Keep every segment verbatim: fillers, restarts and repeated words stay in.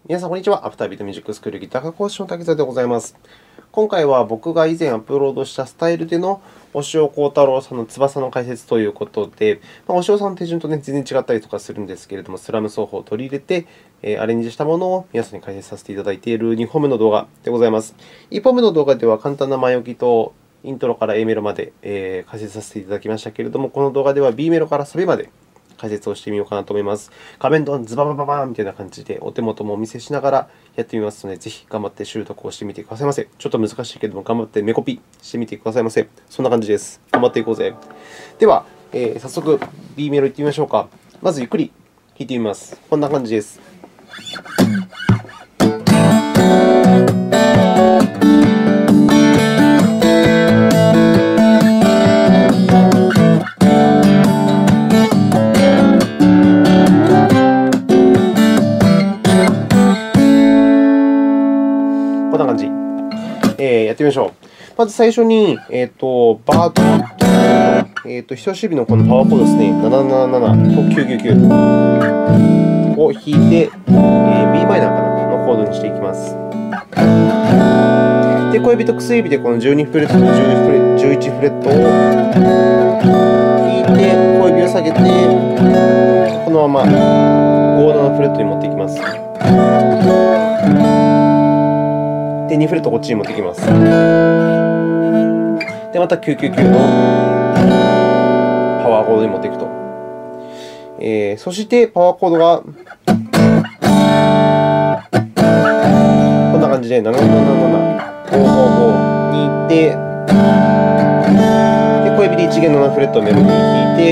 皆さん、こんにちは。アフタービートミュージックスクールギター科講師の竹澤でございます。今回は僕が以前アップロードしたスタイルでの押尾コータローさんの翼の解説ということで、まあ、押尾さんの手順と、ね、全然違ったりとかするんですけれども、スラム奏法を取り入れて、えー、アレンジしたものを皆さんに解説させていただいているにほんめの動画でございます。いっぽんめの動画では簡単な前置きとイントロから A メロまで、えー、解説させていただきましたけれども、この動画では B メロからサビまで解説をしてみようかなと思います。画面ドン、ズババババーンみたいな感じでお手元もお見せしながらやってみますので、ぜひ頑張って習得をしてみてくださいませ。ちょっと難しいけれども、頑張ってメコピしてみてくださいませ。そんな感じです。頑張っていこうぜ。では、えー、早速 B メロいってみましょうか。まずゆっくり弾いてみます。こんな感じです。こんな感じ。えー、やってみましょう。まず最初に、えーと、バーと、えーと、人差し指のこのパワーコードですね、なななななときゅうきゅうきゅうを弾いて、えー、ビーマイナーかなのコードにしていきます。で、小指と薬指でこのじゅうにフレットとじゅういちフレットを弾いて、小指を下げて、このままごななフレットに持っていきます。で、にフレットこっちに持ってきます。で、またきゅうきゅうきゅうのパワーコードに持っていくと。えー、そして、パワーコードがこんな感じで、なななななな、ごごごに行って、で小指でいち弦ななフレットをメロディー弾いて、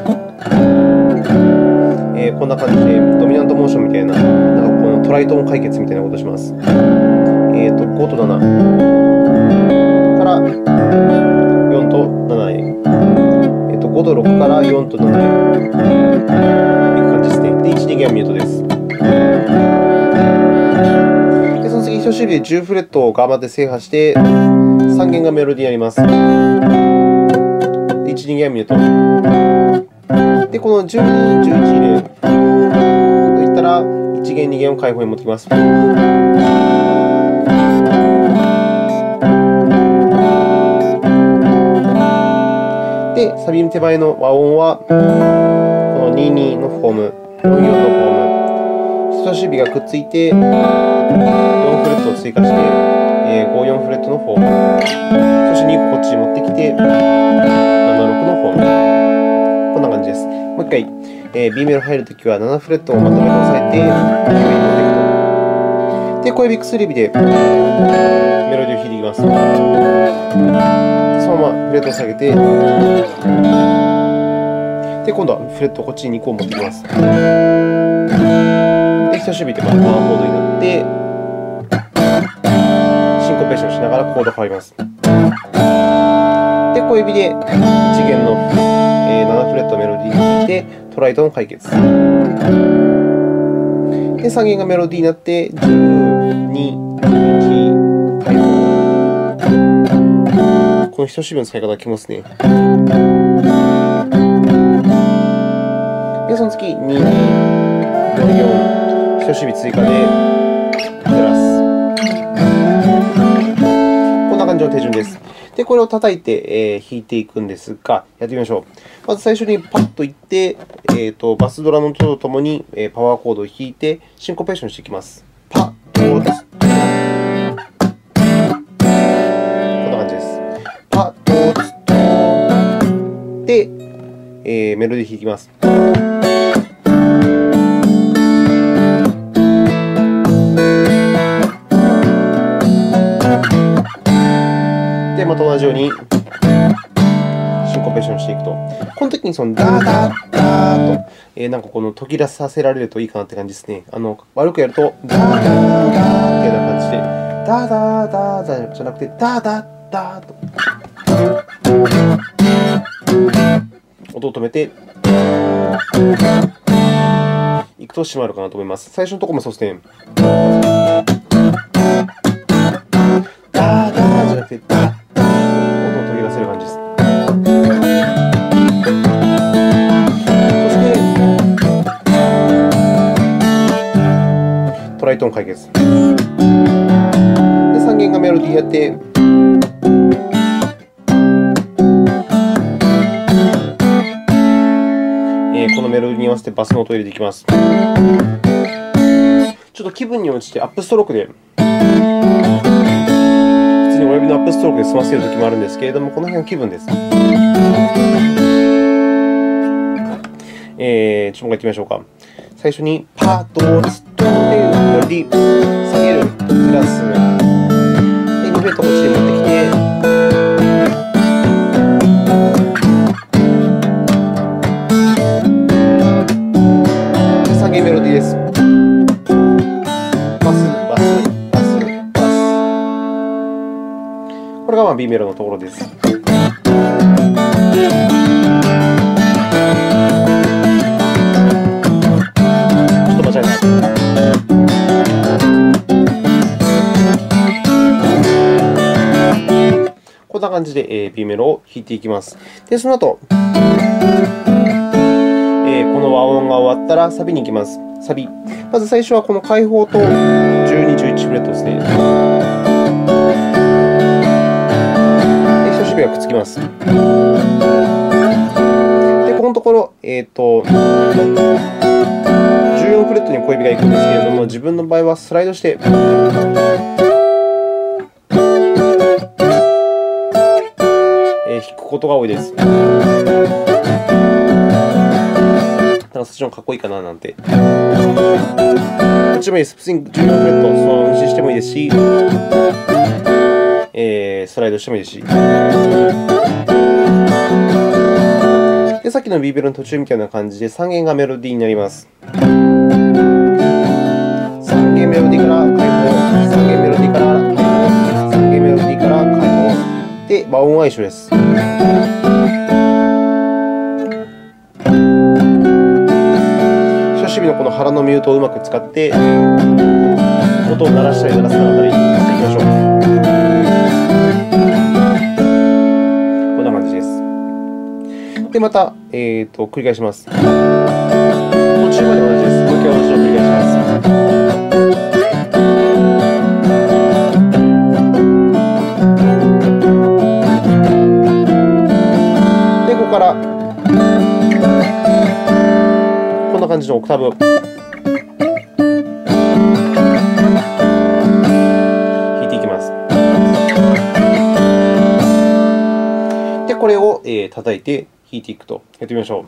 えー、こんな感じで、ドミナントモーションみたいな、なんかこのトライトーン解決みたいなことをします。えーと、ごとななからよんとななへ、えーと、ごとろくからよんとななへいく感じですね。で、いち、に弦はミュートです。で、その次、人差し指でじゅうフレットを頑張って制覇して、さん弦がメロディーになります。で、いち、に弦はミュート。で、このじゅうに、じゅういちで、といったら、いち弦、に弦を開放に持ってきます。で、サビの手前の和音は、このににのフォーム、よんよんのフォーム、人差し指がくっついて、よんフレットを追加して、ごよんフレットのフォーム、そしてにここっちに持ってきて、ななろくのフォーム。こんな感じです。もう一回、えー、B メロ入るときはななフレットをまとめて押さえて、小指に持っていくと。で、小指、薬指でメロディーを弾いていきます。そのままフレットを下げて、で、今度はフレットをこっちににこ持ってきます。で、人差し指でまたワンコードになって、シンコペーションしながらコード変わります。で、小指でいち弦のななフレットメロディーを弾いて、トライトの解決。で、さん弦がメロディーになって、じゅうに、いち、解放。この人差し指の使い方がきますね。で、その次、に、に、よん、よん、人差し指追加で、プラス。こんな感じの手順です。で、これを叩いて、えー、弾いていくんですが、やってみましょう。まず最初にパッといって、えーと、バスドラの音とともに、えー、パワーコードを弾いて、シンコペーションしていきます。パッとです。こんな感じです。パッとで、えー、メロディー弾きます。で、また同じようにシンコペーションしていくと。この時にそのダーダーダーと、えー、なんかこの途切らさせられるといいかなって感じですね。あの悪くやると、ダーダーダーみたいな感じで、ダーダーダーダーじゃなくて、ダーダーダーと。音を止めていくと締まるかなと思います。最初のところもそうですね。ダーダーじゃなくて、ダーダーと音を途切らせる感じです。そして、 プライトーン解決。で、さん弦がメロディーやって、えー、このメロディーに合わせてバスの音を入れていきます。ちょっと気分に応じてアップストロークで、普通に親指のアップストロークで済ませるときもあるんですけれども、この辺は気分です。えー、ちょっともう一回やってみましょうか。最初にパドツトンでメロディー下げるプラスでにフレットこっちに持ってきて、さん弦メロディーです。バスバスバスバス。これがまあ B メロのところです。こんな感じで B メロを弾いていきます。で、その後、えー、この和音が終わったらサビに行きます。サビ。まず最初はこの開放とじゅうに、じゅういちフレットですね。で、人差し指がくっつきます。で、このところ、えーと、じゅうよんフレットに小指が行くんですけれども、自分の場合はスライドして、弾くことが多いです。ただ、そっちの方がかっこいいかななんて。こっちもいいです。普通にじゅうよんフレット、そのまま無視してもいいですし、えー、スライドしてもいいですし。で、さっきの B メロの途中みたいな感じで、さん弦がメロディーになります。さん弦メロディーから開放、さん弦メロディーから開放、さん弦メロディーから開放。で、和音は一緒です。人差し指のこの腹のミュートをうまく使って、音を鳴らしたり鳴らさなかったりしていきましょう。こんな感じです。で、また、えー、と繰り返します。途中まで同じです。もう一回同じのを繰り返します。からこんな感じのオクターブを弾いていきます。で、これを、えー、叩いて弾いていくと。やってみましょう。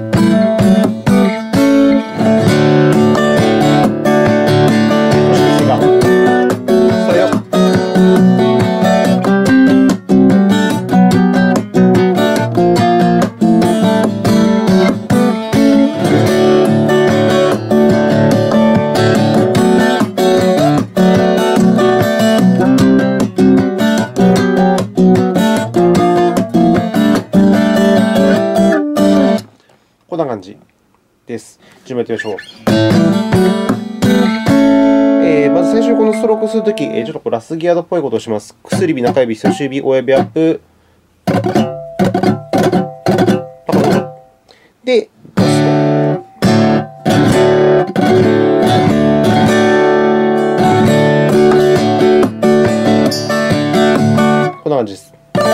こんな感じです。順番やってみましょう。えー、まず最初にこのストロークをするとき、ちょっとこうラスギアードっぽいことをします。薬指、中指、人差し指、親指アップ。で、バスト。こんな感じです。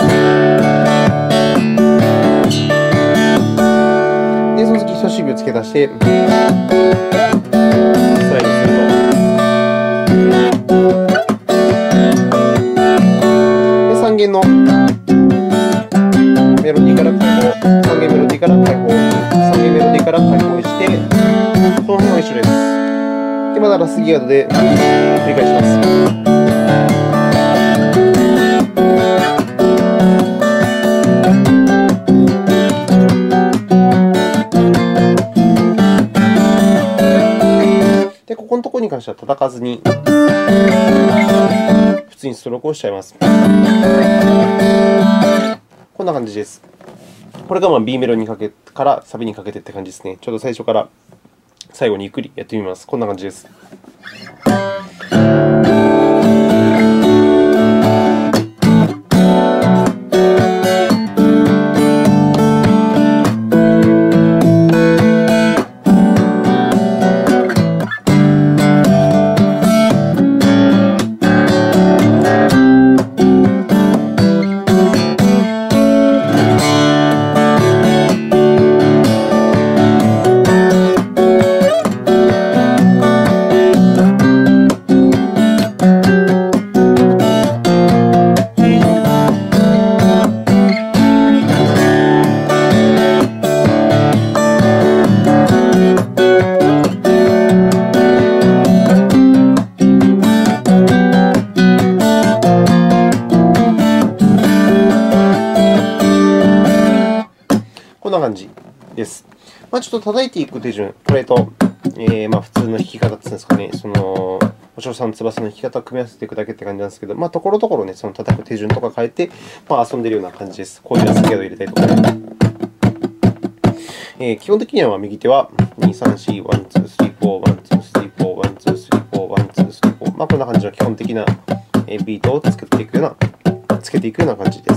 で、その次、人差し指を付け足して、スライドすると。で、さん弦のメロディーから開放、さん弦メロディーから開放、さん弦メロディーから開放して、この辺は一緒です。で、またラスギアードで繰り返します。で、ここのところに関しては叩かずに、普通にストロークをしちゃいます。こんな感じです。これがまあ B メロにかけからサビにかけてって感じですね。ちょっと最初から最後にゆっくりやってみます。こんな感じです。 あ、ちょっと叩いていく手順、これと、えー、まあ普通の弾き方っていうんですかね、そのお嬢さんの翼の弾き方を組み合わせていくだけって感じなんですけど、まあ、ところどころね、その叩く手順とか変えて、まあ、遊んでいるような感じです。こういうラスケードを入れたりとかね。えー、基本的には右手はに、さん、よん、いち、に、さん、よん、いち、に、さん、よん、いち、に、さん、よん、いち、に、さん、よん、いち、に、さん、よん、まあ、こんな感じの基本的なビートを作っていくような、つけていくような感じです。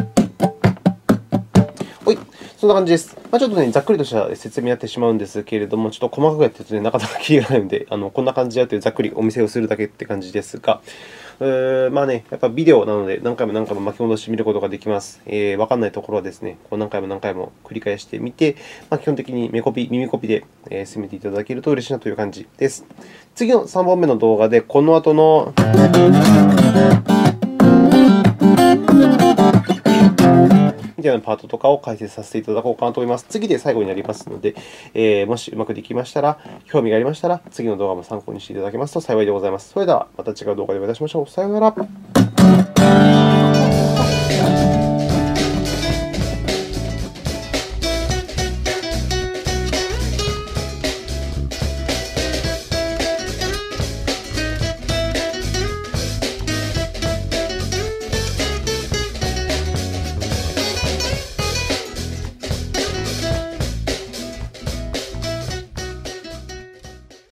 ほい、そんな感じです。まあ、ちょっとね、ざっくりとした説明になってしまうんですけれども、ちょっと細かくやっていると、ね、なかなかキリがないので、あのこんな感じだというざっくりお見せをするだけって感じですが、うーまあね、やっぱビデオなので、何回も何回も巻き戻して見ることができます。えー、わかんないところはですね、こう何回も何回も繰り返してみて、まあ、基本的に目コピ、耳コピで進めていただけると嬉しいなという感じです。次のさんぼんめの動画で、この後のみたいなパートとかを解説させていただこうかなと思います。次で最後になりますので、えー、もしうまくできましたら、興味がありましたら、次の動画も参考にしていただけますと幸いでございます。それではまた違う動画でお会いいたしましょう。さようなら。